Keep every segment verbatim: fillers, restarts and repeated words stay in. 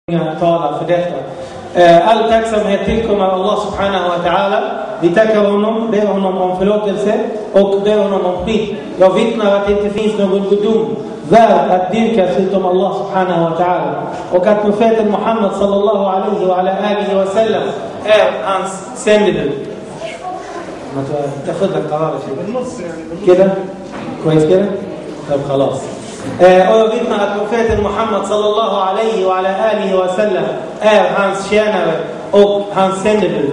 talar för detta. All tacksamhet tillkommer Allah subhanahu wa ta'ala. Vi tackar honom, ber honom om förlåtelse och ber honom om skit. Jag vittnar att det inte finns någon gudom värd att dyrkas utom Allah subhanahu wa ta'ala. Och att profeten Muhammad sallallahu alaihi wa ala alihi wa sallam är hans sändebud. تاخذ لك قرار شيء كده كويس كده طب خلاص och jag vittnar att profeten Muhammad sallallahu alaihi wa ala alihi wa sallam är hans tjänare och hans sändebud.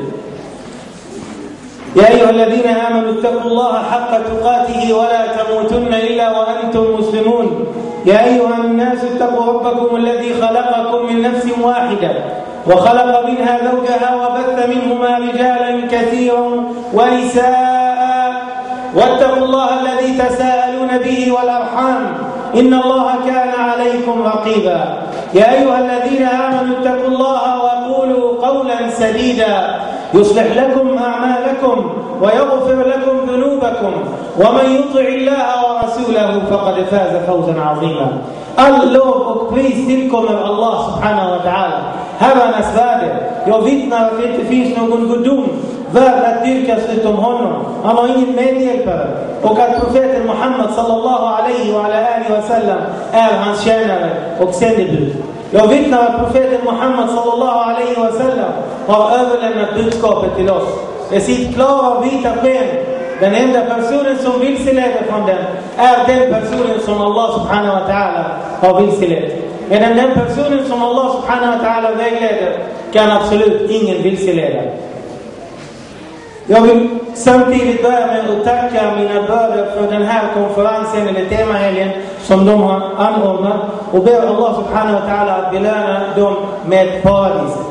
يا أيها الذين آمنوا اتقوا الله حق تقاته ولا تموتن إلا وأنتم مسلمون يا أيها الناس اتقوا ربكم الذي خلقكم من نفس واحدة وخلق منها زوجها وبث منهما رجالا كثيرا ونساء واتقوا الله الذي تساءلون به والأرحام إن الله كان عليكم رقيبا يا أيها الذين آمنوا اتقوا الله وقولوا قولا سديدا يصلح لكم أعمالكم ويغفر لكم ذنوبكم ومن يطع الله ورسوله فقد فاز فوزا عظيما. All lov och pris tillkommer Allah subhanahu wa ta'ala, herrarnas värde. Jag vittnar att det inte finns någon gudom värd att dyrkas utom honom. Han har ingen medhjälpare. Och att profeten Muhammad sallallahu alaihi wa ala alihi wa sallam är hans tjänare och sändebud. Jag vittnar att profeten Muhammad sallallahu alaihi wa sallam har överlämnat budskapet till oss. Det sitt klara vita sken. Den enda personen som vilseleder från den är den personen som Allah subhanahu wa ta'ala har vilselett. Medan den personen som Allah subhanahu wa ta'ala vägleder kan absolut ingen vilseleda. Jag vill samtidigt börja med att tacka mina bröder för den här konferensen eller temahelgen som de har anordnat och ber Allah subhanahu wa ta'ala att belöna dem med paradiset.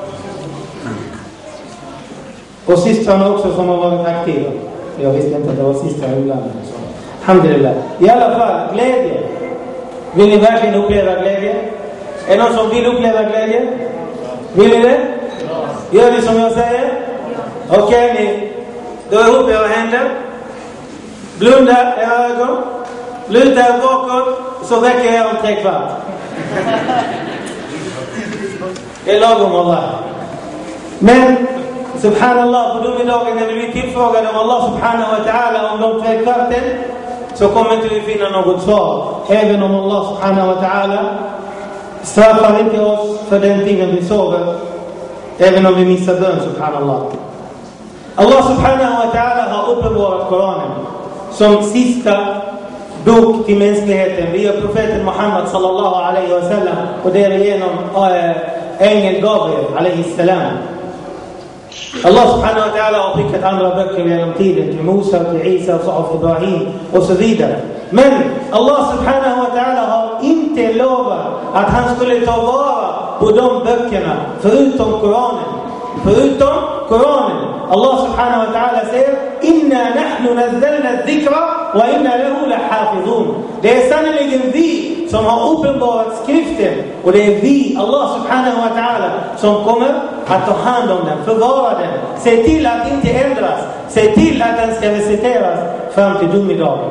Och systrarna också som har varit aktiva. Jag visste inte att det var sista inblandade. Alhamdulillah. I alla fall, glädje. Vill ni verkligen uppleva glädje? Är någon som vill uppleva glädje? Vill ni det? Gör ni som jag säger? Okej, okay, ni drar ihop era händer. Blunda era ögon. Luta er bakåt. Så räcker jag om tre kvart. Det är lagom Allah. Men subhanallah, på domedagen när vi blir tillfrågade om Allah subhanahu wa ta'ala om de tre kvarten, så kommer inte vi finna något svar. Även om Allah subhanahu wa ta'ala straffar inte oss för den tiden vi sover, även om vi missar bön, subhanallah. Allah subhanahu wa ta'ala har uppenbarat Koranen som sista bok till mänskligheten via profeten Muhammad sallallahu alaihi wa sallam och därigenom äh, ängel Gabriel alaihi salam. Allah subhanahu wa ta'ala har skickat andra böcker genom tiden till Musa, till Isa, Sa'af, Ibrahim och så vidare. Men Allah subhanahu wa ta'ala har inte lovat att han skulle ta vara på de böckerna förutom Koranen. Förutom Koranen. Allah subhanahu wa ta'ala säger: Inna nahnu nazzalna dhikra wa inna lahu lahafizun. Det är sannoliken vi som har uppenbarat skriften, och det är vi, Allah subhanahu wa ta'ala, som kommer att ta hand om den, förvara den, se till att inte ändras, se till att den ska reciteras fram till domedagen.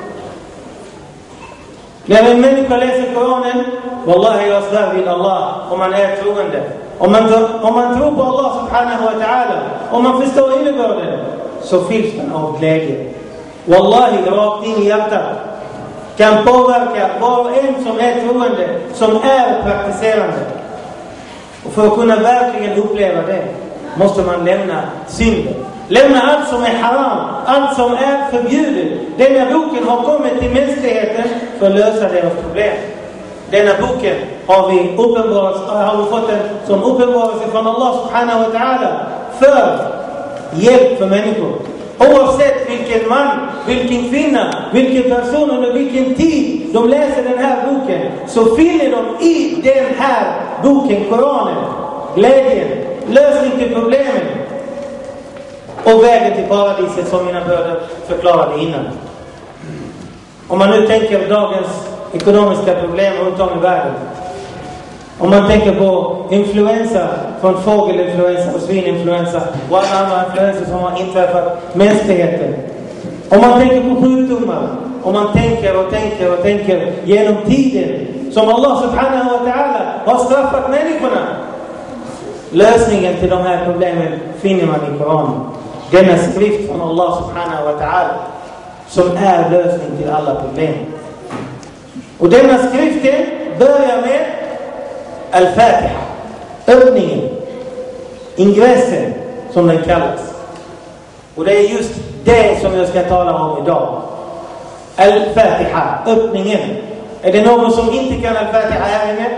När en människa läser Koranen, wallahi jag svär vid Allah, om man är troende, om man, om man tror på Allah subhanahu wa ta'ala, om man förstår innebörden, så fylls man av glädje. Wallahi, rakt in i hjärtat, kan påverka var och en som är troende, som är praktiserande. Och för att kunna verkligen uppleva det måste man lämna synden. Lämna allt som är haram, allt som är förbjudet. Denna boken har kommit till mänskligheten för att lösa deras problem. Denna boken har vi, har vi fått den som uppenbarelse från Allah subhanahu wa ta'ala för hjälp för människor. Oavsett vilken man, vilken kvinna, vilken person under vilken tid de läser den här boken, så finner de i den här boken, Koranen, glädjen, lösning till problemen och vägen till paradiset, som mina bröder förklarade innan. Om man nu tänker dagens ekonomiska problem runt om i världen, om man tänker på influensa, från fågelinfluensa och svininfluensa och alla andra influenser som har inträffat mänskligheten. Om man tänker på sjukdomar, om man tänker och tänker och tänker genom tiden som Allah subhanahu wa ta'ala har straffat människorna. Lösningen till de här problemen finner man i Koranen. Denna skrift från Allah subhanahu wa ta'ala som är lösning till alla problem. Och denna skriften börjar med Al-Fatiha, öppningen, ingressen som den kallas. Och det är just det som jag ska tala om idag. Al-Fatiha, öppningen. Är det någon som inte kan Al-Fatiha här inne?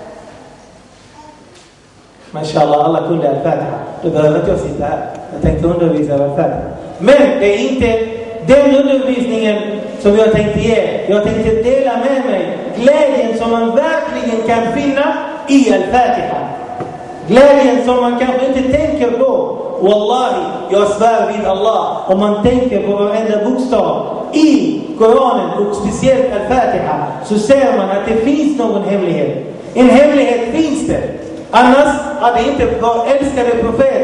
Mashallah, alla kunde Al-Fatiha. Då behöver inte jag sitta här. Jag tänkte undervisa Al-Fatiha. Men det är inte den undervisningen som jag tänkte ge. Jag tänkte dela med mig glädjen som man verkligen kan finna i Al-Fatiha. Glädjen som man kanske inte tänker på. Wallahi, jag svär vid Allah. Om man tänker på varenda bokstav i Koranen och speciellt Al-Fatiha, så ser man att det finns någon hemlighet. En hemlighet finns det. Annars hade inte vår älskade profet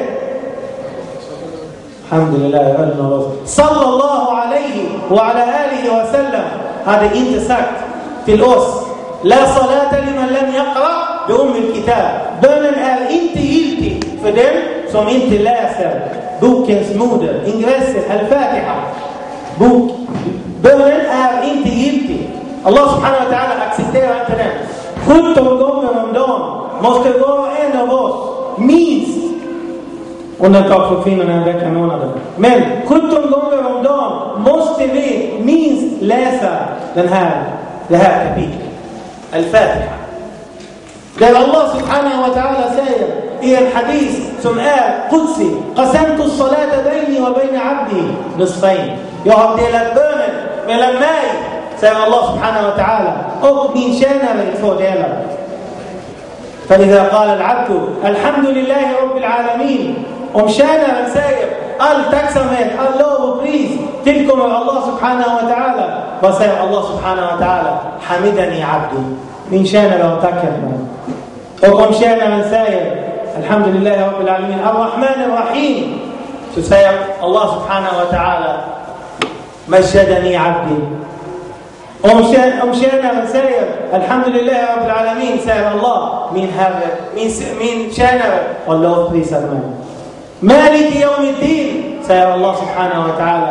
Alhamdulillah, jag hörde några år sallallahu alaihi wa ala alihi wa sallam hade inte sagt till oss: La salata liman lam yaqra bi ummil kitab. Bönen är inte giltig för den som inte läser bokens moder, ingressen, Al-Fatiha. Bok. Bönen är inte giltig. Allah subhanahu wa ta'ala accepterar inte den. sjutton gånger om dagen måste vara en av oss minst, undantag för kvinnorna en vecka månaden, men sjutton gånger om dagen måste vi minst läsa den här, det här kapitlet Al-Fatiha, där Allah subhanahu wa ta'ala säger i en hadith som är Qudsi: qasamtu as-salata bayni wa bayna 'abdi nisfayn. Jag har delat bönen mellan mig, säger Allah subhanahu wa ta'ala, och min tjänare i två delar. فإذا قال العبد الحمد لله رب العالمين, om tjänaren säger all tacksamhet, all lov och pris tillkommer Allah subhanahu wa ta'ala, vad säger Allah subhanahu wa ta'ala? Hamidani abdi, min tjänare har tackat mig. Och om tjänaren säger alhamdulillahi rabbil alamin ar-rahman ar-rahim, så säger Allah subhanahu wa ta'ala majjadani abdi. Om tjänaren säger alhamdulillahi rabbil alamin, säger Allah, min herre, min, min tjänare har lovprisat mig. Maliki yawmiddin, säger Allah subhanahu wa ta'ala,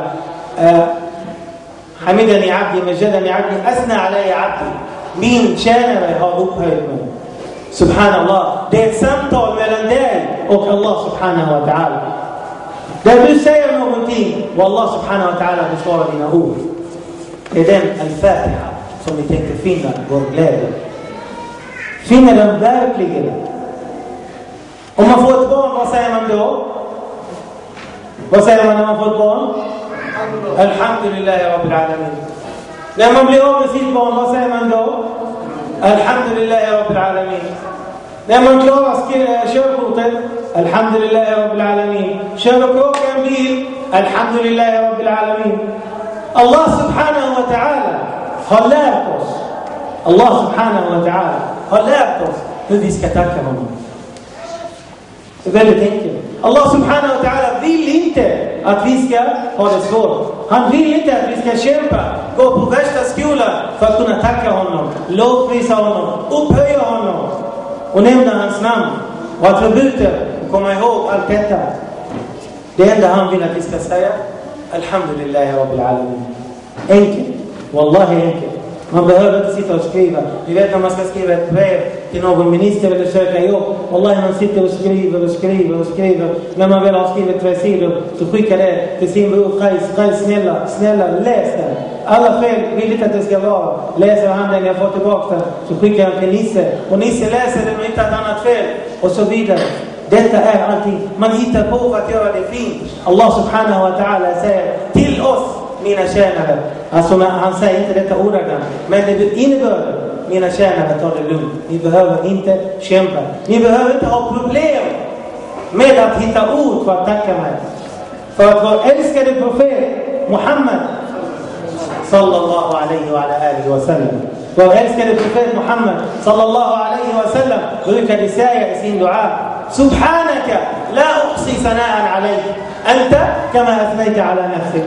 hamidani abdi, majjadani abdi, asna alayya abdi, min tjänare har upphöjt mig. Subhanallah, det är ett samtal mellan dig och Allah subhanahu wa ta'ala, där du säger någonting och Allah subhanahu wa ta'ala besvarar dina ord. Det är den Al-Fatiha som vi tänkte finna vår glädje. Finner den verkligen. Om man får ett barn, vad säger man då? Vad säger man när man får ett barn? Alhamdulillahi rabbil alamin. När man blir av med sitt barn, vad säger man då? Alhamdulillahi rabbil alamin. När man klarar körkortet, alhamdulillahi rabbil alamin. Kör och åker en bil, alhamdulillahi rabbil alamin. Allah subhanahu wa ta'ala har lärt oss. Allah subhanahu wa ta'ala har lärt oss hur vi ska tacka honom. Det är väldigt enkelt. Allah subhanahu wa ta'ala vill inte att vi ska ha det svårt. Han vill inte att vi ska kämpa, gå på värsta skolan för att kunna tacka honom, lovprisa honom, upphöja honom och nämna hans namn och att förbuta och komma ihåg allt detta. Det enda han vill att vi ska säga: Alhamdulillahi rabbil alamin. Enkelt. Wallahi enkelt. Man behöver inte sitta och skriva. Du vet när man ska skriva ett brev till någon minister eller söka jobb. Wallahi man sitter och skriver och skriver och skriver. När man väl har skrivit tre sidor så skickar det till sin bror Qais. Qais, snälla, snälla, läs den. Alla fel vill inte att det ska vara. Läser han den, jag får tillbaka den. Så skickar han till Nisse. Och Nisse läser den och inte ett annat fel. Och så vidare. Detta är allting. Man hittar på för att göra det fint. Allah subhanahu wa ta'ala säger till oss, mina tjänare. Alltså han säger inte detta ordagrant, men det innebär: mina tjänare, ta det lugnt. Ni behöver inte kämpa. Ni behöver inte ha problem med att hitta ord för att tacka mig. För att vår älskade profet Muhammad sallallahu alaihi wa alihi wa sallam, vår älskade profet Muhammad sallallahu alaihi wa sallam brukade säga i sin dua: Subhanaka la uqsi sana'an alayk, anta kama athnayta ala nafsik.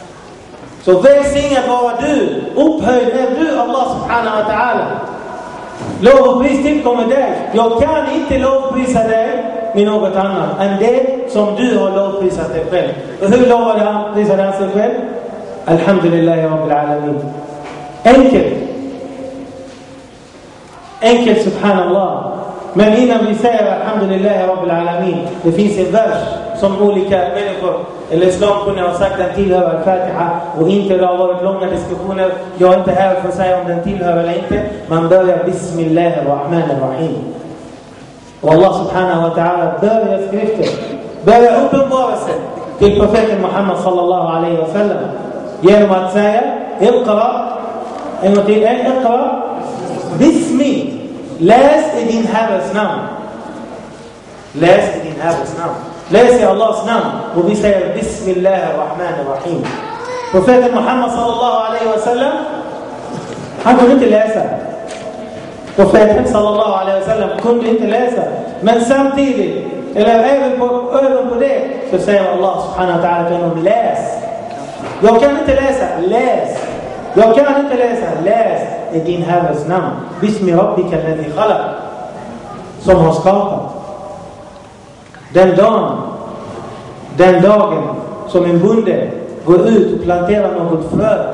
Så välsignad vara du, upphöjd är du, Allah subhanahu wa ta'ala. Lov och pris tillkommer dig. Jag kan inte lovprisa dig med något annat än det som du har lovprisat dig själv. Och hur lovade han, prisade han sig själv? Alhamdulillah Rabbil Alamin. Enkelt. Enkelt, subhanallah. Men innan vi säger Alhamdulillah Rabbil Alamin, det finns en vers som olika människor eller islamkunniga har sagt den tillhör al-Fatiha, och inte det har varit långa diskussioner. Jag är inte här för att säga om den tillhör eller inte. Man börjar Bismillahirrahmanirrahim. Och Allah subhanahu wa ta'ala börjar skriften, börjar uppenbarelsen till profeten Muhammad sallallahu alaihi wa sallam genom att säga Iqra, en gång till, Iqra Bismi, läs i din Herres namn. Läs i din Herres namn. Läs i Allahs namn. Och vi säger Bismillahirrahmanirrahim. Profeten Muhammad sallallahu alaihi wa sallam, han kunde inte läsa. Profeten sallallahu alaihi wa sallam kunde inte läsa. Men samtidigt, eller även på, även på det, så säger Allah subhanahu wa ta'ala till honom, läs. Jag kan inte läsa, läs. Jag kan inte läsa, läs i din Herres namn. Bismi rabbika alladhi khalaq, som har skapat. Den dagen, den dagen som en bonde går ut och planterar något frö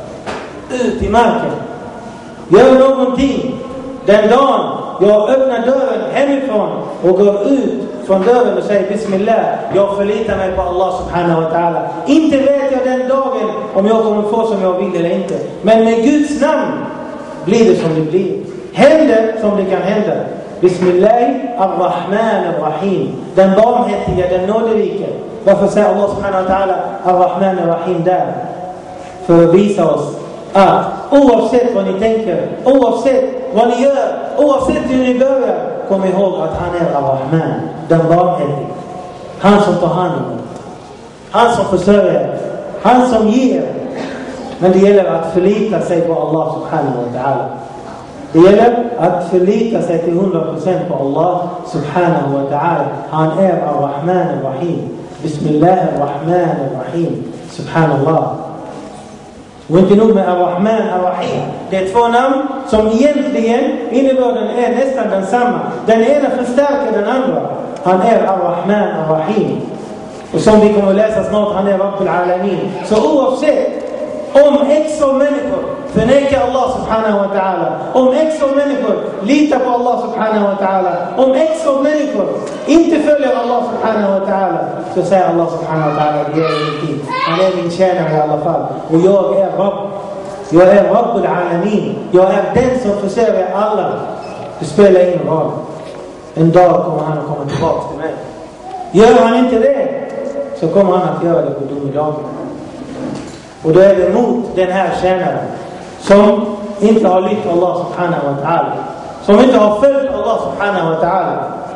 ut i marken, gör någonting. Den dagen jag öppnar dörren hemifrån och går ut från dörren och säger Bismillah, jag förlitar mig på Allah subhanahu wa ta'ala. Inte vet jag den dagen om jag kommer få som jag vill eller inte. Men med Guds namn blir det som det blir. Händer som det kan hända. Bismillah ar-Rahman ar-Rahim. Den barmhärtiga, den nåderike. Varför säger Allah subhanahu wa ta'ala ar-Rahman ar-Rahim där? För att visa oss att oavsett vad ni tänker, oavsett vad ni gör, oavsett hur ni börjar, kom ihåg att han är ar-Rahman, den barmhärtiga. Han som tar hand om er. Han som försörjer. Han som ger. Men det gäller att förlita sig på Allah subhanahu wa ta'ala. Det gäller att förlita sig till hundra procent på Allah subhanahu wa ta'ala. Han är ar-Rahman ar-Rahim. Bismillahirrahman ar-Rahim. Subhanallah. Och inte nog med ar-Rahman ar-Rahim. Det är två namn som egentligen innebörden är nästan densamma. Den ena förstärker den andra. Han är ar-Rahman ar-Rahim. Och som vi kommer att läsa snart, han är Rabbil Alamin. Så oavsett om x av människor förnekar Allah subhanahu wa ta'ala, om x av människor litar på Allah subhanahu wa ta'ala, om x av människor inte följer Allah subhanahu wa ta'ala, så säger Allah subhanahu wa ta'ala, det är ingenting. Han är min tjänare i alla fall. Och jag är Rabb. Jag är Rabbil Alamin. Jag är den som försörjer alla. Det spelar ingen roll. En dag kommer han att komma tillbaka till mig. Gör han inte det, så kommer han att göra det på domedagen. Och då är det mot den här tjänaren som inte har lytt Allah subhanahu wa ta'ala, som inte har följt Allah subhanahu wa ta'ala.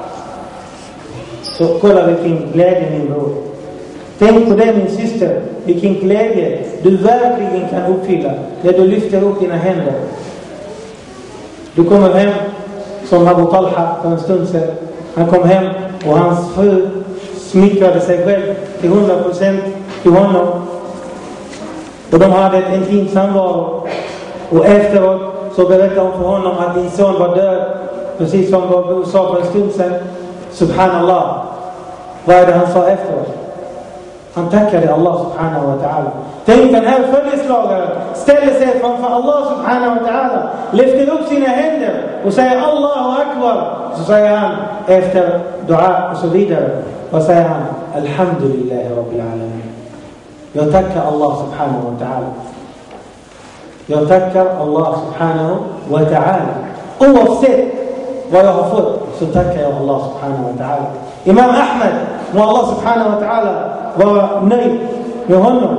Så kolla vilken glädje, min bror. Tänk på det, min syster. Vilken glädje du verkligen kan uppfylla när du lyfter upp dina händer. Du kommer hem som Abu Talha för en stund sedan. Han kom hem och hans fru smickrade sig själv till hundra procent till honom. Och de hade ett intimt samvaro. Och efteråt så berättade hon för honom att din son var död. Precis som Abu sa för en stund sedan. Subhanallah. Vad är det han sa efteråt? Han tackade Allah subhanahu wa ta'ala. Tänk, den här följeslagaren ställer sig framför Allah subhanahu wa ta'ala, lyfter upp sina händer och säger Allahu akbar. Så säger han efter dua och så vidare. Vad säger han? Alhamdulillah Rabbil Alamin. Jag tackar Allah subhanahu wa ta'ala. Jag tackar Allah subhanahu wa ta'ala. Oavsett vad jag har fått, så tackar jag Allah subhanahu wa ta'ala. Imam Ahmed, må Allah subhanahu wa ta'ala var nöjd med honom.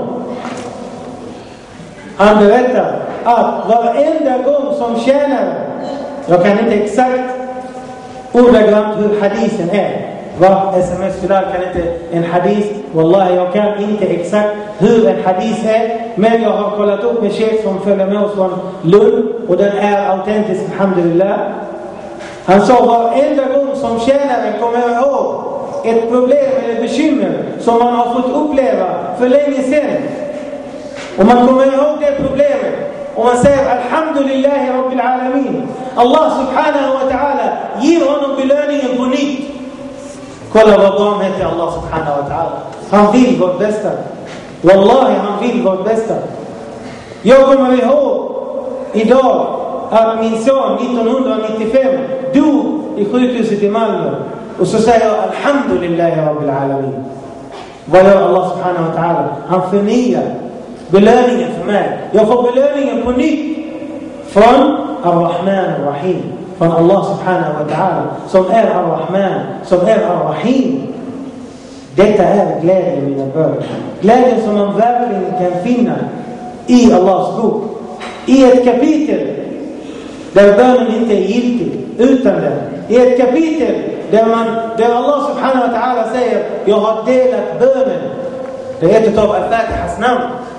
Han berättar att varenda gång som tjänare, jag kan inte exakt ordagrant hur hadisen är. Vad sms Bilal kan inte en hadis. Wallahi, jag kan inte exakt hur en hadis är. Men jag har kollat upp med sheikh som följer med oss från Lund. Och den är autentisk, alhamdulillah. Han sa varenda gång som tjänaren kommer ihåg ett problem eller bekymmer som man har fått uppleva för länge sedan. Och man kommer ihåg det problemet. och man säger Alhamdulillahi Rabbil Alamin. Allah subhanahu wa ta'ala ger honom belöningen på nytt. Kolla vad barmhärtig Allah subhanahu wa ta'ala. Han vill vårt bästa. Wallahi, han vill vårt bästa. Jag kommer ihåg idag att min son nittonhundranittiofem dog i sjukhuset i Malmö. Och så säger jag Alhamdulillahi Rabbil Alamin. Vad gör Allah subhanahu wa ta'ala? Han förnyar belöningen för mig. Jag får belöningen på nytt från Ar-Rahman Ar-Rahim, från Allah subhanahu wa ta'ala, som är Ar-Rahman, som är Ar-Rahim. Detta är glädjen, mina bröder. Glädjen som man verkligen kan finna i Allahs bok. I ett kapitel där bönen inte är giltig, utan den. I ett kapitel där, man, där Allah subhanahu wa ta'ala säger jag har delat bönen. Det är ett av Al-Fatihas namn.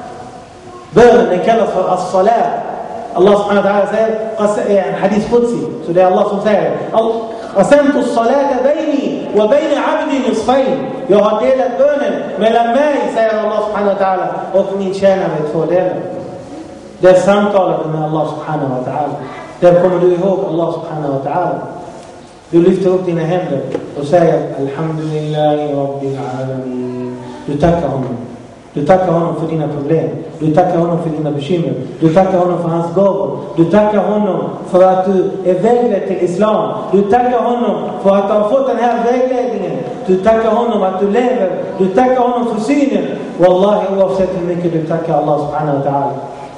Bönen, den kallas för As-Salat. Allah subhanahu wa ta'ala säger en hadith qudsi. Så det är Allah som säger qasamtu as-salata bayni wa bayna 'abdi nisfayn. Jag har delat bönen mellan mig, säger Allah subhanahu wa ta'ala, och min tjänare i två delar. Där samtalar du med Allah subhanahu wa ta'ala. Där kommer du ihåg Allah subhanahu wa ta'ala. Du lyfter upp dina händer och säger Alhamdulillahi Rabbil Alamin. Du tackar honom. Du tackar honom för dina problem. Du tackar honom för dina bekymmer. Du tackar honom för hans gåvor. Du tackar honom för att du är vägledd till islam. Du tackar honom för att du har fått den här vägledningen. Du tackar honom att du lever. Du tackar honom för synen. Wallahi, oavsett hur mycket du tackar Allah subhanahu wa ta'ala,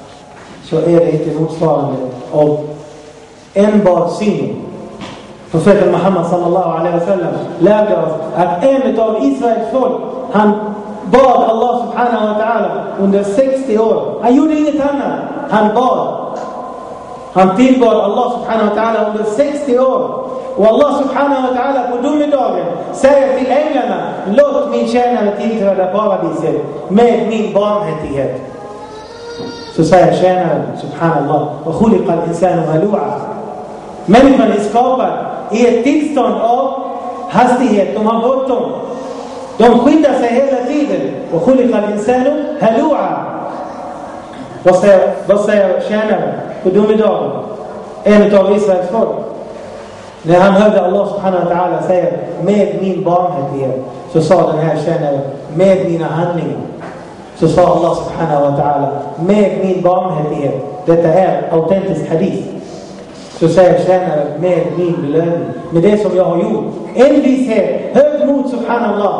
så är det inte motsvarande av enbart syn. Profeten Muhammad sallallahu alaihi wasallam lärde oss att en av Israels folk, han bad Allah subhanahu wa ta'ala under sextio år. Han gjorde inget annat. Han bad. Han tillbad Allah subhanahu wa ta'ala under sextio år. Och Allah subhanahu wa ta'ala på domedagen säger till änglarna: låt min tjänare tillträda paradiset med min barmhärtighet. Så säger tjänaren subhanallah: och khuliqa al-insanu halu'a. Människan är skapad i ett tillstånd av hastighet. De har bråttom. De skyddar sig hela tiden. Och khuliqa al-insanu halu'a. Vad säger, vad säger tjänaren på domedagen? En av Israels folk, när han hörde Allah subhanahu wa ta'ala säga med min barmhärtighet, så sa den här tjänaren med mina handlingar. Så sa Allah subhanahu wa ta'ala med min barmhärtighet. Detta är autentisk hadith. Så säger tjänaren med min belöning, med det som jag har gjort. Envishet, högmod subhanallah.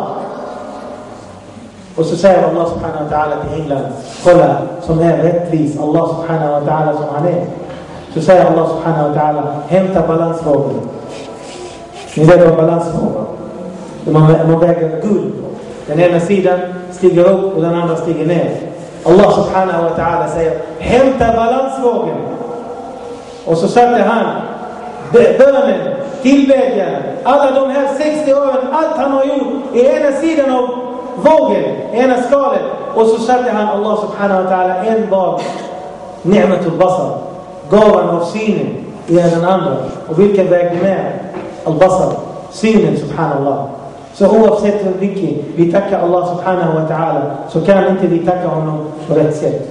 Och så säger Allah subhanahu wa ta'ala till England: kolla som är rättvis Allah subhanahu wa ta'ala som han är. Så säger Allah subhanahu wa ta'ala: hämta balansvågen. Ni vet vad balansvågen? Man, man väger guld. Den ena sidan stiger upp och den andra stiger ner. Allah subhanahu wa ta'ala säger: hämta balansvågen. Och så satte han bönen, tillbedjan, alla de här sextio åren, allt han har gjort i ena sidan av vågen, ena skalet. Och så satte han Allah subhanahu wa ta'ala enbart ni'matul basar, gåvan av synen, i den andra. Och vilken vägde mer? Al-basar, synen subhanallah. Så oavsett hur mycket vi tackar Allah subhanahu wa ta'ala, så kan inte vi tacka honom på rätt sätt.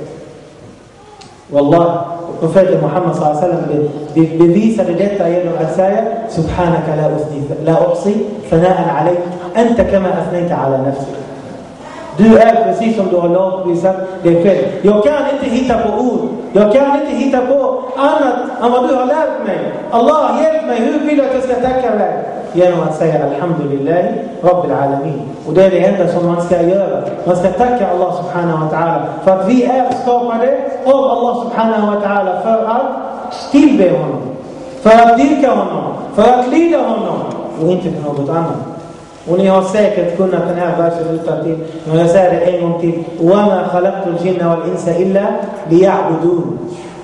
Wallah, profeten Muhammad sallallahu alaihi wasallam bevisade detta genom att säga: subhanaka la usni la uhsi thana'an alayk anta kama athnayta ala nafsik. Du är precis som du har lovprisat dig själv. Jag kan inte hitta på ord. Jag kan inte hitta på annat än vad du har lärt mig. Allah, hjälp mig. Hur vill du att jag ska tacka dig? Genom att säga Alhamdulillahi Rabbil Alamin. Och det är det enda som man ska göra. Man ska tacka Allah subhanahu wa ta'ala för att vi är skapade av Allah subhanahu wa ta'ala för att tillbe honom, för att dyrka honom, för att lyda honom och inte för något annat. Och ni har säkert kunnat den här versen utan till. Men jag säger det en gång till: وَمَا خَلَقْتُ الْجِنَّ وَالْإِنسَ إِلَّا لِيَعْبُدُونَ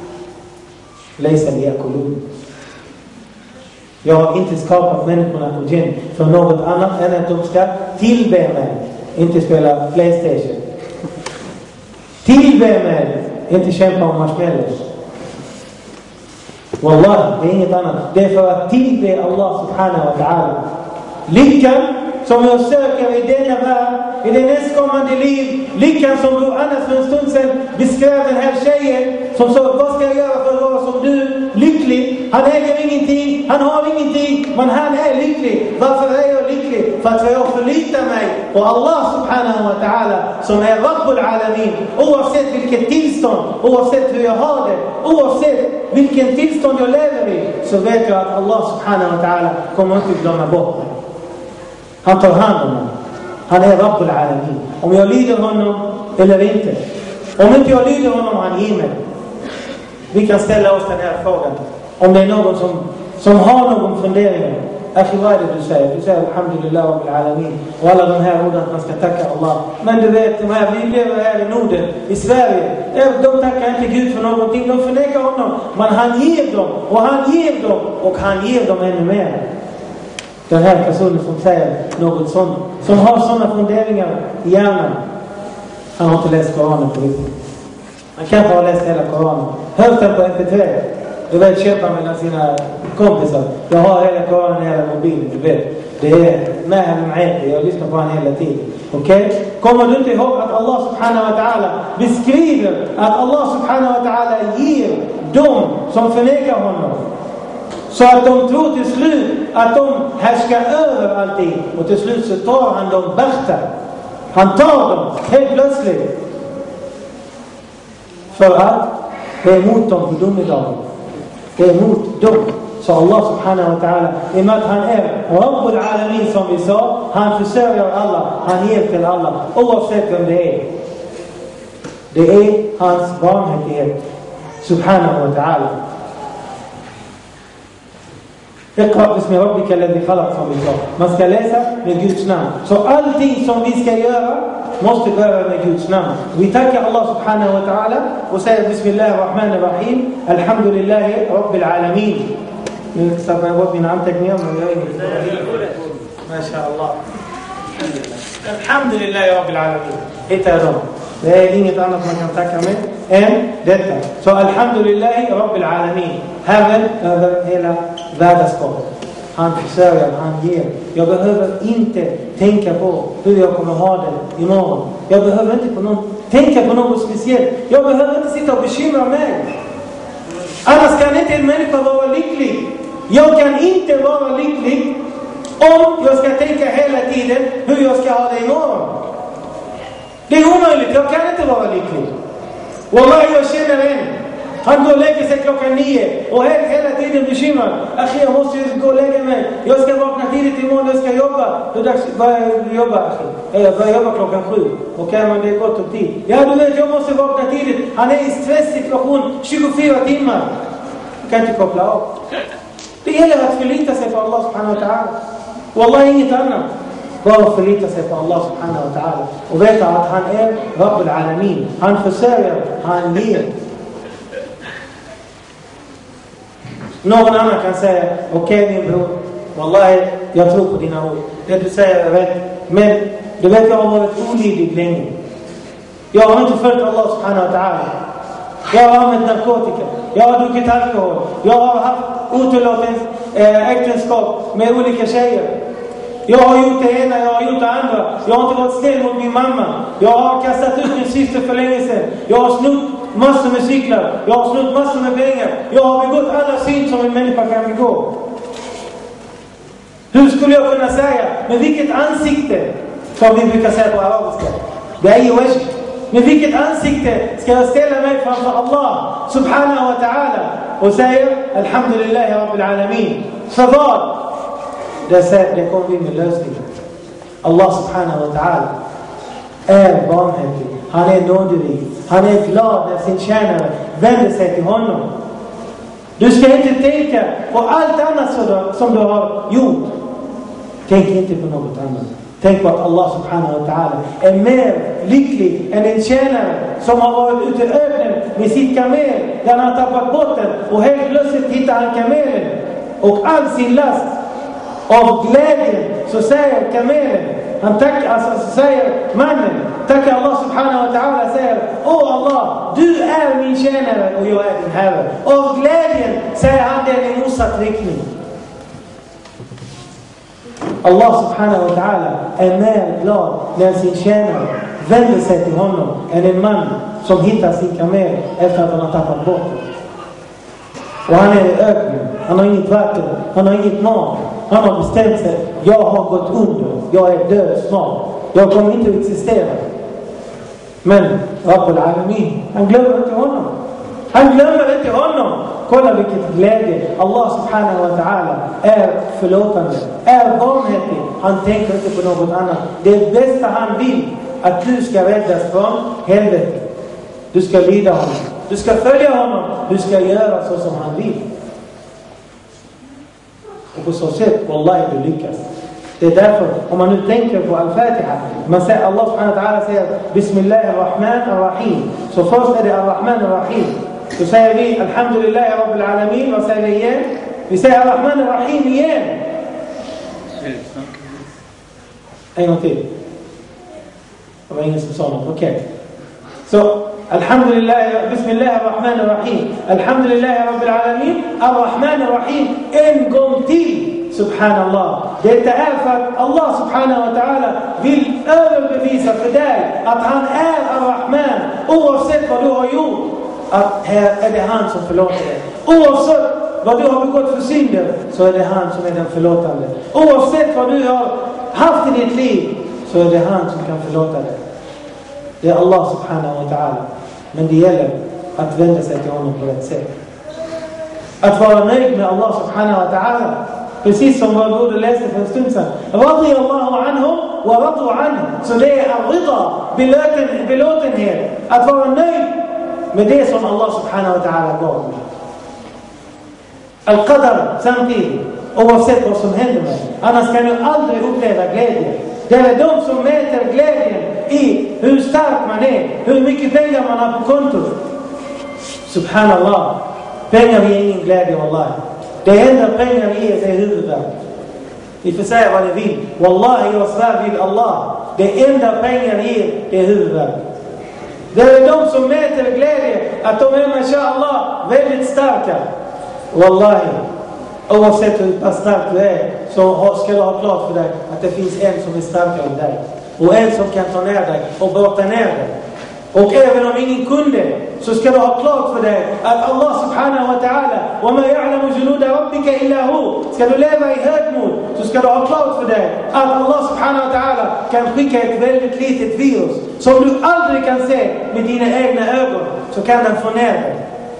لَيْسَ لِيَأْكُلُونَ. Jag har inte skapat människorna och djinn för något annat än att de ska tillbe mig, inte spela PlayStation. Tillbe mig, inte kämpa om marshmallows. Wallah, det är inget annat. Det är för att tillbe Allah subhanahu wa ta'ala. Lyckan som jag söker i denna värld, i det nästkommande liv. Lyckan som du annars för en stund sedan beskrev den här tjejen som sa, vad ska jag göra för att vara som du? Lycklig. Han äger ingenting, han har ingenting, men han är lycklig. Varför är jag lycklig? För att jag förlitar mig på Allah subhanahu wa ta'ala som är Rabbul Alamin. Oavsett vilket tillstånd, oavsett hur jag har det, oavsett vilken tillstånd jag lever i, så vet jag att Allah subhanahu wa ta'ala kommer inte glömma bort mig. Han tar hand om mig. Han är Rabbul Alamin. Om jag lyder honom eller inte. Om inte jag lyder honom, han ger mig. Vi kan ställa oss den här frågan. Om det är någon som, som har någon fundering. Akhi, vad är det du säger? Du säger Alhamdulillah Rabbil Alamin. Och alla de här orden att man ska tacka Allah. Men du vet, de här, vi lever här i Norden, i Sverige. De tackar inte Gud för någonting. De förnekar honom. Men han ger dem. Och han ger dem. Och han ger dem ännu mer. Den här personen som säger något sånt. Som har sådana funderingar i hjärnan. Han har inte läst Koranen på riktigt. Han kan inte ha läst hela Koranen. Hört den på M P tre. Du vet, köpa mellan sina kompisar. Jag har hela Koranen i hela mobilen, du vet. Det är med henne med. Jag lyssnar på honom hela tiden. Okej? Okay? Kommer du inte ihåg att Allah subhanahu wa ta'ala beskriver att Allah subhanahu wa ta'ala ger dem som förnekar honom. Så att de tror till slut att de härskar över allting. Och till slut så tar han dem bärta. Han tar dem helt plötsligt. För att det är emot dem för domedagen. Det är emot dem. Så Allah subhanahu wa ta'ala, i och med att han är Rabbul Alamin som vi sa, han försörjer alla, han ger till alla, oavsett vem det är. Det är hans barmhärtighet subhanahu wa ta'ala. Iqra bismi rabbika alladhi khalaq, som vi sa. Man ska läsa med Guds namn. Så allting som vi ska göra måste börja med Guds namn. Vi tackar Allah subhanahu wa ta'ala och säger Bismillahirrahmanirrahim. Alhamdulillahi Rabbil Alamin. Nu satt jag bort mina anteckningar, men jag är inte. Mashallah. Alhamdulillahi Rabbil Alamin. Hittar dem. Det är inget annat man kan tacka med än detta. Så Alhamdulillahi Rabbil Alamin. Herren över hela världsskapet. Han försörjer, han ger. Jag behöver inte tänka på hur jag kommer ha det imorgon. Jag behöver inte på någon, tänka på något speciellt. Jag behöver inte sitta och bekymra mig. Annars kan inte en människa vara lycklig. Jag kan inte vara lycklig om jag ska tänka hela tiden hur jag ska ha det imorgon. Det är omöjligt, jag kan inte vara lycklig. Wallahi, jag känner en. Han går och lägger sig klockan nio och helt, hela tiden bekymrad. Akhi, jag måste ju gå och lägga mig. Jag ska vakna tidigt imorgon, jag ska jobba. Hur dags börjar jag jobba, akhi? Jag börjar jobba klockan sju. Okej, okay, men det är gott och tid. Ja, du vet, jag måste vakna tidigt. Han är i stresssituation tjugofyra timmar. Du kan inte koppla av. Det gäller att förlita sig på Allah subhanahu wa ta'ala. Wallahi, inget annat. Bara förlita sig på Allah subhanahu wa ta'ala. Och veta att han är Rabbul Alamin. Han försörjer, han ger. Någon annan kan säga, okej okay, min bror, wallahi, jag tror på dina ord. Det du säger är rätt. Men du vet, jag har varit olydig länge. Jag har inte följt Allah subhanahu wa ta'ala. Jag har använt narkotika. Jag har druckit alkohol. Jag har haft otillåten äh, äktenskap med olika tjejer. Jag har gjort det ena, jag har gjort det andra. Jag har inte varit snäll mot min mamma. Jag har kastat ut min syster för länge sedan. Jag har snott massor med cyklar. Jag har snott massor med pengar. Jag har begått alla synd som en människa kan begå. Hur skulle jag kunna säga? Med vilket ansikte, som vi brukar säga på arabiska, det är ju wajh. Med vilket ansikte ska jag ställa mig framför Allah subhanahu wa ta'ala och säga Alhamdulillahi Rabbil Alamin? För vad? Det säger, det kommer vi med lösningen. Allah subhanahu wa ta'ala är barmhärtig. Han är nådig. Han är glad när sin tjänare vänder sig till honom. Du ska inte tänka på allt annat som du har gjort. Tänk inte på något annat. Tänk på att Allah subhanahu wa ta'ala är mer lycklig än en tjänare som har varit ute i öknen med sitt kamel där han har tappat botten och helt plötsligt hittar han kamelen och all sin last. Av glädjen så säger kamelen, han tackar, alltså så säger mannen, tackar Allah subhanahu wa ta'ala, säger, åh Allah, du är min tjänare och jag är din herre. Av glädjen säger han den i motsatt riktning. Allah subhanahu wa ta'ala är mer glad när sin tjänare vänder sig till honom än en man som hittar sin kamel efter att han har tappat bort den. Och han är i öknen, han har inget vatten, han har inget mat. Han har bestämt sig, jag har gått under, jag är död snart, jag kommer inte att existera. Men Rabbul Alamin, han glömmer inte honom. Han glömmer inte honom. Kolla vilket glädje. Allah subhanahu wa ta'ala är förlåtande, är barmhärtig. Han tänker inte på något annat. Det bästa han vill, att du ska räddas från helvete. Du ska lyda honom, du ska följa honom, du ska göra så som han vill. Och på så sätt, wallahi, du lyckas. Det är därför, om man nu tänker på Al-Fatiha, man säger, Allah subhanahu wa ta'ala säger Bismillahirrahmanirrahim. Så först är det Ar-Rahmanir-Rahim. Så säger vi Alhamdulillahi Rabbil Alamin. Vad säger vi igen? Vi säger Ar-Rahmanir-Rahim igen. En gång till. Det var ingen som sa något, okej. Okay. Så Alhamdulillah, Bismillahirrahmanirrahim. Alhamdulillahi Rabbil Alamin. Ar-Rahmanir-Rahim. En gång till. Subhanallah. Detta är för att Allah subhanahu wa ta'ala vill överbevisa för dig att han är Ar-Rahman. Oavsett vad du har gjort, att här är det han som förlåter dig. Oavsett vad du har begått för synder, så är det han som är den förlåtande. Oavsett vad du har haft i ditt liv, så är det han som kan förlåta dig. Det är Allah subhanahu wa ta'ala. Men det gäller att vända sig till honom på rätt sätt. Att vara nöjd med Allah subhanahu wa ta'ala. Precis som vår broder läste för en stund sedan. Radiyallahu anhum wa radu anhum. Så det är al-rida, belåten, belåtenhet. Att vara nöjd med det som Allah subhanahu wa ta'ala gav mig. Al-qadar samtidigt. Oavsett vad som händer med. Annars kan du aldrig uppleva glädje. Det är de som mäter glädjen i hur stark man är. Hur mycket pengar man har på kontot. Subhanallah. Pengar ger ingen glädje, wallahi. Det enda pengar ger är huvudvärk. Ni får säga vad ni vill. Wallahi, jag svär vid Allah. Det enda pengar ger är huvudvärk. Det är de som mäter glädje att de är, mashallah, väldigt starka. Wallahi, oavsett hur stark du är, så ska du ha klart för dig att det finns en som är starkare än dig. Och en som kan ta ner dig och brotta ner dig. Och även om ingen kunde, så ska du ha klart för dig att Allah subhanahu wa ta'ala وَمَا يَعْلَمُ جُنُودَ رَبِّكَ إِلَّا هُ. Ska du leva i högmod, så ska du ha klart för dig att Allah subhanahu wa ta'ala kan skicka ett väldigt litet virus som du aldrig kan se med dina egna ögon, så kan den få ner dig.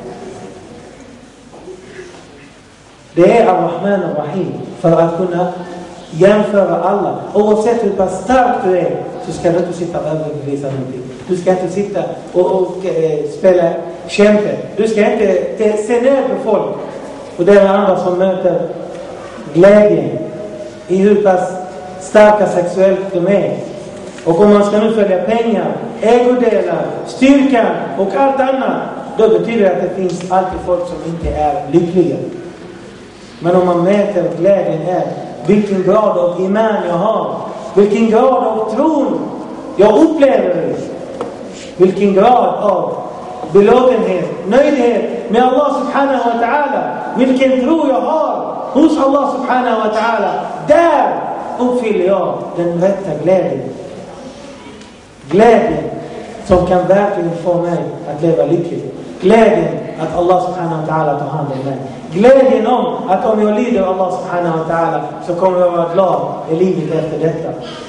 Det är Ar-Rahman Ar-Rahim. För att kunna jämföra alla. Oavsett hur pass stark du är, så ska du inte sitta och överbevisa någonting. Du ska inte sitta och, och eh, spela kämpe. Du ska inte te, se ner på folk. Och det är andra som möter glädjen i hur pass starka sexuellt de är. Och om man ska nu följa pengar, ägodelar, styrkan och allt annat, då betyder det att det finns alltid folk som inte är lyckliga. Men om man mäter glädjen är vilken grad av iman jag har, vilken grad av tron jag upplever det, vilken grad av belåtenhet, nöjdhet med Allah subhanahu wa ta'ala, vilken tro jag har hos Allah subhanahu wa ta'ala, där uppfyller jag den rätta glädjen. Glädjen som kan verkligen få mig att leva lyckligt. Glädjen att Allah subhanahu wa ta'ala tar hand om mig. Glädjen om att om jag lyder Allah subhanahu wa ta'ala, så kommer jag vara glad i livet efter detta.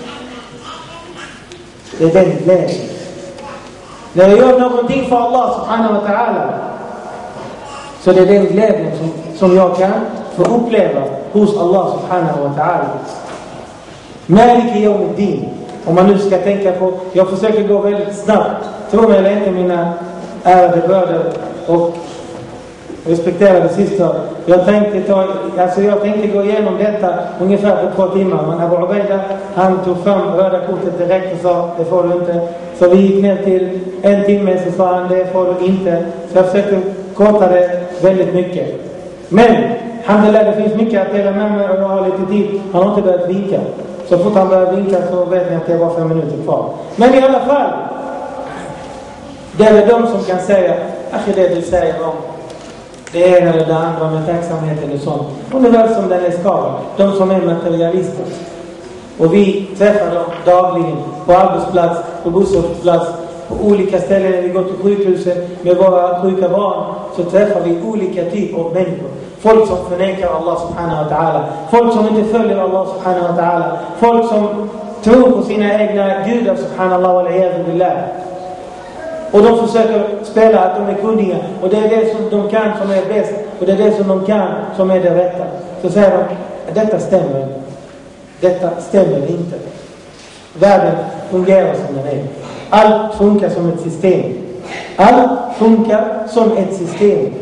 Det är den glädjen. När jag gör någonting för Allah subhanahu wa ta'ala, så det är den glädjen som, som jag kan få uppleva hos Allah subhanahu wa ta'ala. Maliki yawmiddin. Om man nu ska tänka på, jag försöker gå väldigt snabbt. Tror mig eller inte, mina ärade bröder och respekterade syster. Jag tänkte, ta, alltså jag tänkte gå igenom detta ungefär på två timmar. Men Abu Ubaida, han tog fram röda kortet direkt och sa, det får du inte. Så vi gick ner till en timme, så sa han, det får du inte. Så jag försökte korta det väldigt mycket. Men, alhamdulillah, det finns mycket att dela med mig och jag har lite tid. Han har inte börjat vinka. Så fort han börjar vinka så vet ni att det var fem minuter kvar. Men i alla fall, det är de som kan säga, ach, det du säger om det ena eller det andra med tacksamhet eller sånt. Ungefär som den är skadad. De som är materialister. Och vi träffar dem dagligen på arbetsplats, på busshållplats, på olika ställen. När vi går till sjukhuset med våra sjuka barn så träffar vi olika typer av människor. Folk som förnekar Allah subhanahu wa ta'ala. Folk som inte följer Allah subhanahu wa ta'ala. Folk som tror på sina egna gudar subhanallah wa la'iyadu billah. Och de försöker spela att de är kunniga. Och det är det som de kan som är bäst. Och det är det som de kan som är det rätta. Så säger de, detta stämmer. Detta stämmer inte. Världen fungerar som den är. Allt funkar som ett system. Allt funkar som ett system.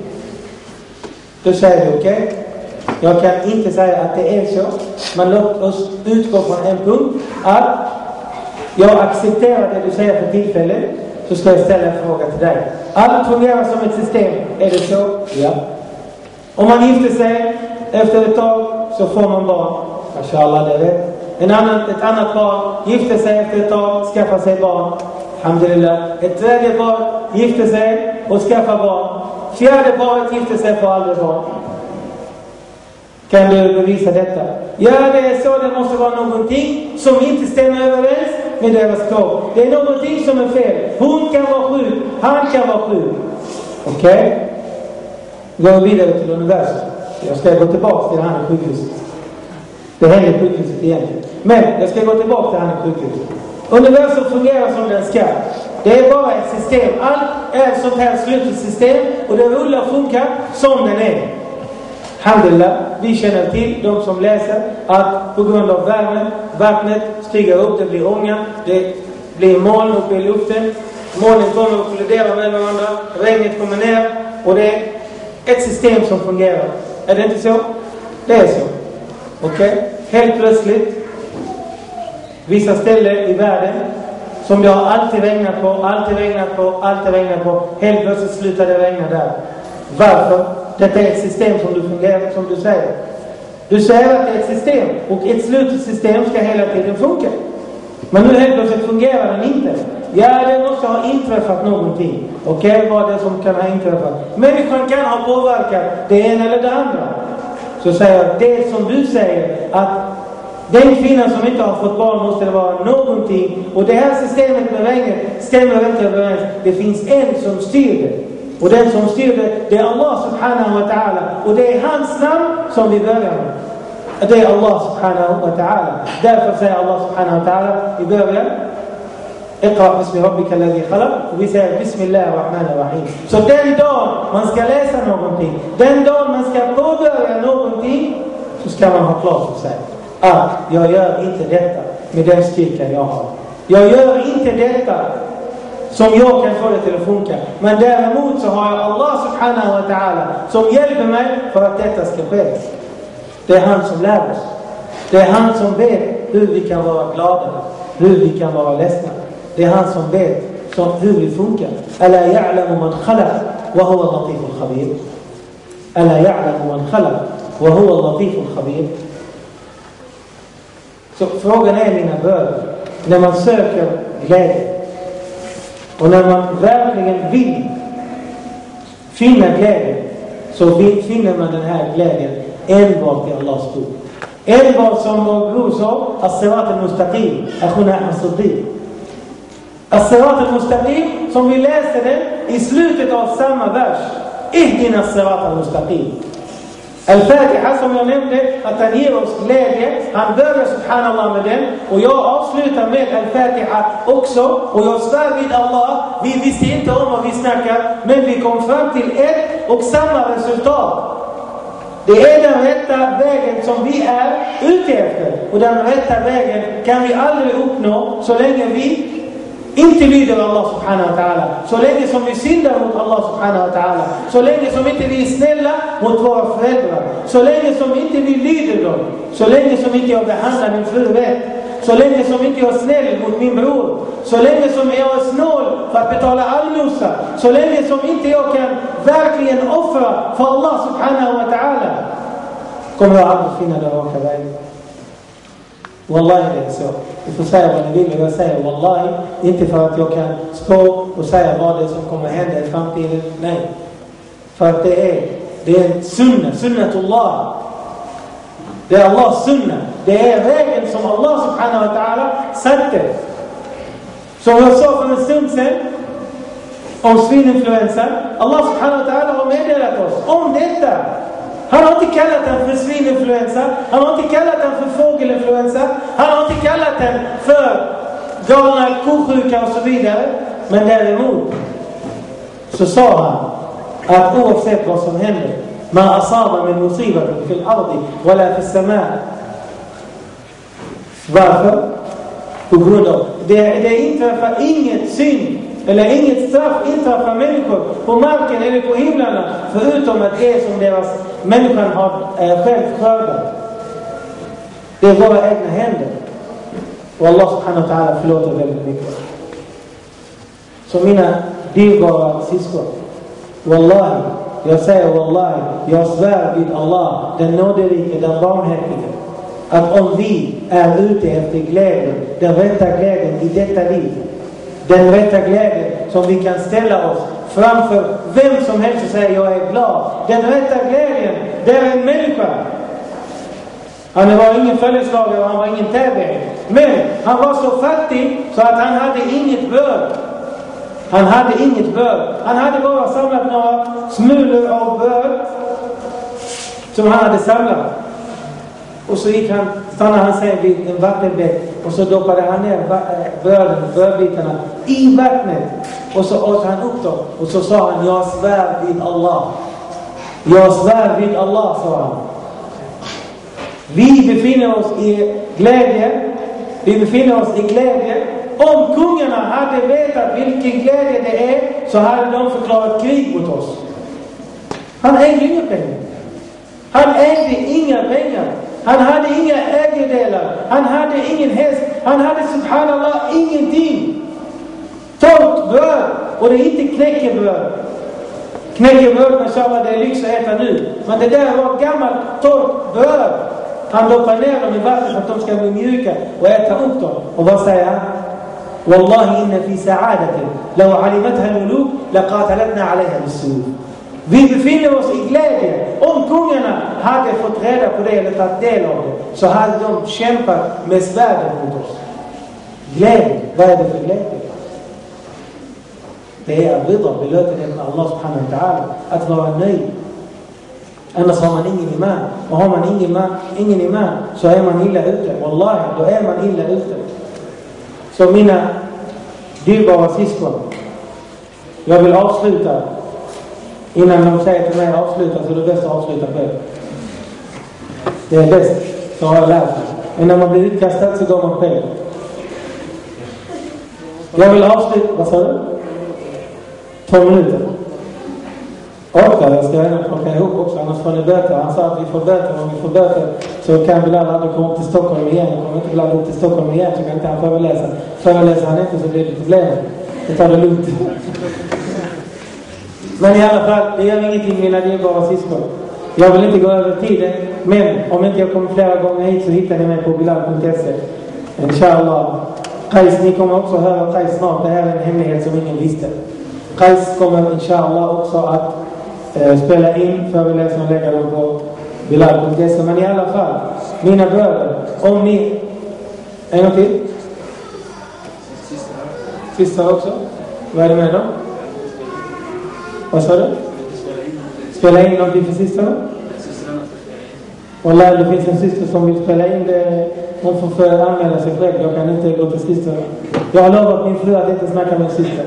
Då säger du okej. Okay? Jag kan inte säga att det är så. Men låt oss utgå från en punkt. Att jag accepterar det du säger för tillfället. Så ska jag ställa en fråga till dig. Allt fungerar som ett system. Är det så? Ja. Om man gifter sig efter ett tag så får man barn. Mashallah, det är rätt. En annan, ett annat par gifter sig efter ett tag, skaffar sig barn. Alhamdulillah. Ett tredje par gifter sig och skaffar barn. Fjärde paret gifter sig för aldrig barn. Kan du bevisa detta? Ja, det är så. Det måste vara någonting som inte stämmer överens med deras krav. Det är någonting som är fel. Hon kan vara sjuk. Han kan vara sjuk. Okej? Okay? Gå vidare till universum. Jag ska gå tillbaka till han i sjukhuset. Det händer sjukhuset egentligen. Men jag ska gå tillbaka till han i sjukhuset. Universum fungerar som den ska. Det är bara ett system. Allt är ett sånt här slutsystem. Och det rullar och funkar som den är. Alhamdulillah, vi känner till, de som läser, att på grund av värmen, vattnet stiger upp, det blir ånga, det blir moln uppe i luften, molnen kommer att kollidera med varandra, regnet kommer ner och det är ett system som fungerar. Är det inte så? Det är så. Okej? Okay? Helt plötsligt, vissa ställen i världen som det har alltid regnat på, alltid regnat på, alltid regnat på, helt plötsligt slutar det regna där. Varför? Detta är ett system som du fungerar, som du säger. Du säger att det är ett system. Och ett slutsystem ska hela tiden funka. Men nu helt plötsligt fungerar den inte. Ja, det måste ha inträffat någonting. Okej, okay, vad är det som kan ha inträffat? Människan kan ha påverkat det ena eller det andra. Så säger jag, det som du säger, att den kvinnan som inte har fått barn måste det vara någonting. Och det här systemet med regnet stämmer inte överens. Det finns en som styr det. Och den som styr det, det är Allah subhanahu wa ta'ala. Och det är hans namn som vi börjar med. Det är Allah subhanahu wa ta'ala. Därför säger Allah subhanahu wa ta'ala i början, Iqra bismi rabbika alladhi khalaq. Och vi säger Bismillah rahman rahim. Så den dag man ska läsa någonting, den dag man ska påbörja någonting, så ska man ha klart för sig att jag gör inte detta med den styrkan jag har. Jag gör inte detta som jag kan få det till att funka. Men däremot så har jag Allah subhanahu wa ta'ala som hjälper mig för att detta ska ske. Det är han som lär oss. Det är han som vet hur vi kan vara glada, hur vi kan vara ledsna. Det är han som vet som, hur vi funkar. Alla ya'lamu man khalaq wa huwa latiful khabir. Alla ya'lamu man khalaq wa huwa latiful khabir. Så frågan är, mina bröder, när man söker glädje och när man verkligen vill finna glädje, så finner man den här glädjen enbart i Allahs ord. Enbart som vår bror sa, as-sirat al-mustaqim, akhuna as-siddiq. As-sirat al-mustaqim, som vi läste den i slutet av samma vers. Ihdina as-sirat al-mustaqim. Al-Fatiha, som jag nämnde, att han ger oss glädje. Han börjar subhanallah med den. Och jag avslutar med Al-Fatiha också. Och jag svär vid Allah, vi visste inte om vad vi snackar, men vi kom fram till ett och samma resultat. Det är den rätta vägen som vi är ute efter. Och den rätta vägen kan vi aldrig uppnå så länge vi inte lyder Allah subhanahu wa ta'ala. Så länge som vi syndar mot Allah subhanahu wa ta'ala. Så länge som inte vi är snälla mot våra föräldrar. Så länge som inte vi lyder dem. Så länge som inte jag behandlar min fru rätt. Så länge som inte jag är snäll mot min bror. Så länge som jag är snål för att betala allmosa. Så länge som inte jag kan verkligen offra för Allah subhanahu wa ta'ala, kommer jag aldrig finna den raka vägen. Wallahi, det är så. Du får säga vad ni vill, och jag säger wallahi, inte för att jag kan spå och säga vad det är som kommer hända i framtiden. Nej. För att det är, det är sunna, sunnatullah. Det är Allahs sunna. Det är vägen som Allah subhanahu wa ta'ala satte. Som jag sa för en stund sedan om svininfluensa. Allah subhanahu wa ta'ala har meddelat oss om detta. Han har inte kallat den för svininfluensa. Han har inte kallat den för fågelinfluensa. Han har inte kallat den för galna kosjuka och så vidare. Men däremot så sa han att oavsett vad som händer, ma asaba min musibatin fil ardi wala fis samaa. Varför? På grund av det, det inträffar inget synd eller inget straff inträffar människor på marken eller på himlarna förutom att det som deras människan har eh, själv skördat. Det är våra egna händer. Och Allah subhanahu wa ta'ala förlåter väldigt mycket. Så mina dyrbara syskon, wallahi, jag säger wallahi, jag svär vid Allah, den nåderike, den barmhärtige, att om vi är ute efter glädjen, den rätta glädjen i detta liv, den rätta glädjen som vi kan ställa oss framför vem som helst och säga jag är glad. Den rätta glädjen, det är en människa. Han var ingen följeslagare och han var ingen tävling. Men han var så fattig så att han hade inget bröd. Han hade inget bröd. Han hade bara samlat några smulor av bröd som han hade samlat. Och så gick han, stannade han sig vid en vattenbäck och så doppade han ner bröden, brödbitarna i vattnet. Och så åt han upp dem. Och så sa han, jag svär vid Allah. Jag svär vid Allah, sa han. Vi befinner oss i glädje. Vi befinner oss i glädje. Om kungarna hade vetat vilken glädje det är så hade de förklarat krig mot oss. Han ägde inga pengar. Han ägde inga pengar. Han hade inga ägodelar. Han hade ingen häst. Han hade subhanallah ingenting. Torrt bröd. Och det är inte knäckebröd. Knäckebröd, mashallah, det är lyx att äta nu. Men det där var gammalt torrt bröd. Han doppar ner dem i vatten för att de ska bli mjuka och äta upp dem. Och vad säger han? Wallahi inna fi sa'adatin law alimatha al-muluk laqatalatna 'alayha bis-suyuf. Vi befinner oss i glädje. Om kungarna hade fått reda på det eller tagit del av det så hade de kämpat med svärden mot oss. Glädje, vad är det för glädje? Det är ridda, belötenhet med Allah subhanahu wa ta'ala. Att vara nöjd. Annars har man ingen iman. Och har man ingen iman, ingen iman så är man illa ute. Wallahi, då är man illa ute. Så mina dyrbara syskon, jag vill avsluta. Innan de säger till mig avsluta så är det bäst att avsluta själv. Det är bäst, så har jag lärt mig. Men när man blir utkastad så går man själv. Jag vill avsluta, vad sa du? Två minuter. Orkar, jag ska gärna plocka ihop också, annars får ni böter. Han sa att vi får böter, om vi får böter så kan Bilal aldrig komma till Stockholm igen. Jag kommer inte Bilal upp till Stockholm igen så kan inte han föreläsa. Föreläser han inte så blir det problem. Det tar det lugnt. Men i alla fall, det gör ingenting mina dyrbara syskon. Jag vill inte gå över tiden, men om inte jag kommer flera gånger hit så hittar ni mig på bilal punkt se. Inshallah. Qais, ni kommer också höra Qais snart. Det här är en hemlighet som ingen visste. Qais kommer inshallah också att eh, spela in föreläsningar och lägga dem på bilal punkt se. Men i alla fall, mina bröder, om ni... En gång till? Sista också? Vad är det med dem? Vad sa du? Spela in någonting för systrarna? Wallah, det finns en syster som vill spela in det. Hon får för anmäla sig själv. Jag kan inte gå till systrarna. Jag har lovat min fru att inte snacka med syster.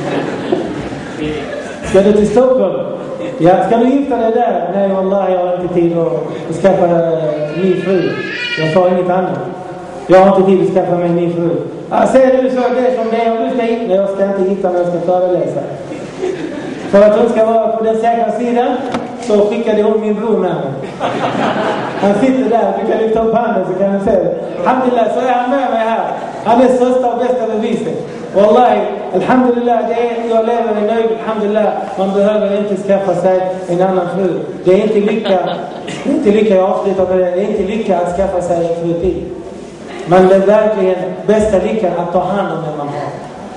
Ska du till Stockholm? Ja, ska du gifta dig där? Nej, wallah, jag har inte tid att skaffa ny fru. Jag sa inget annat. Jag har inte tid att skaffa mig en ny fru. Ah, säger du så det som det är om du ska gifta? Nej, jag ska inte gifta mig, jag ska föreläsa. För att hon ska vara på den säkra sidan så skickade hon min bror med mig. Han sitter där, du kan lyfta upp handen så kan du se det. Alhamdulillah, så är han med mig här. Han är största och bästa beviset. Wallahi, alhamdulillah, det är, jag lever i nöjd, alhamdulillah. Man behöver inte skaffa sig en annan fru. Det är inte lycka, det är inte lycka jag avslutar med det. Det är inte lycka att skaffa sig en fru till. Men det är verkligen bästa lyckan att ta hand om det man har.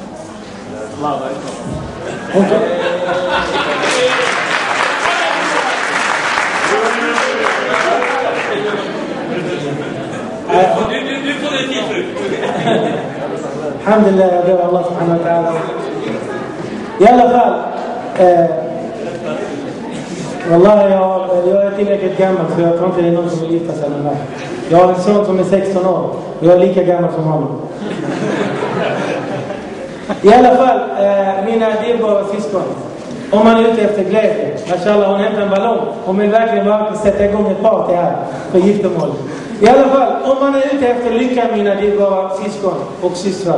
Okay. Du, du, du får en tillflykt. Alhamdulillah, jag ber Allah subhanahu wa ta'ala. I alla fall, eh, Wallah, jag, jag är tillräckligt gammal så jag tror inte det är någon som vill gifta sig med mig. Jag har en son som är sexton år och jag är lika gammal som honom. I alla fall, eh, mina dyrbara syskon. Om man är ute efter glädje, mashallah, hon hämtar en ballong. Hon vill verkligen bara sätta igång ett party här för giftermål. I alla fall, om man är ute efter lyckan, mina dyrbara syskon och systrar,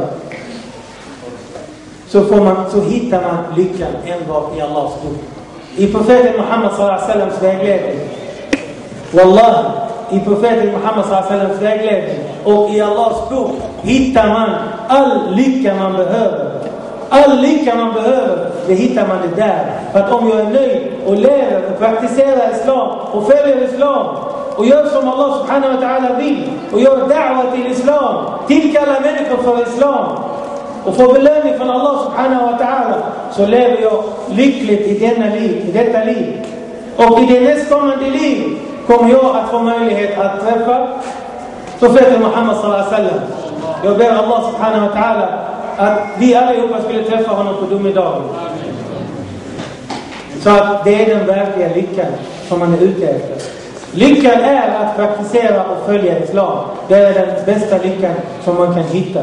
så, får man, så hittar man lyckan enbart i Allahs bok. I profeten Muhammad sallallahu alaihi wasallams vägledning. Wallahi, i profeten Muhammad sallallahu alaihi wasallams vägledning och i Allahs bok hittar man all lycka man behöver. All lycka man behöver, det hittar man det där. För att om jag är nöjd och lever och praktiserar islam och följer islam och gör som Allah subhanahu wa ta'ala vill och gör da'wa till islam, tillkallar människor för islam och får belöning från Allah subhanahu wa ta'ala, så lever jag lyckligt i denna liv, i detta liv. Och i det nästkommande liv kommer jag att få möjlighet att träffa profeten Muhammad sallallahu alaihi wasallam. Jag ber Allah subhanahu wa ta'ala att vi allihopa skulle träffa honom på domedagen. Så att det är den verkliga lyckan som man är ute efter. Lyckan är att praktisera och följa islam. Det är den bästa lyckan som man kan hitta.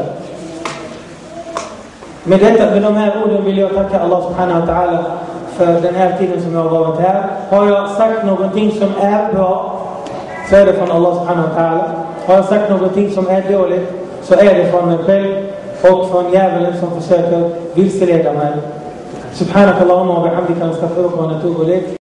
Med detta, med de här orden vill jag tacka Allah subhanahu wa ta'ala för den här tiden som jag har varit här. Har jag sagt någonting som är bra, så är det från Allah subhanahu wa ta'ala. Har jag sagt någonting som är dåligt, så är det från mig själv och från djävulen som försöker vilseleda mig. Subhanakallahumma wa bihamdika nastaghfiruka wa natubu ilayk.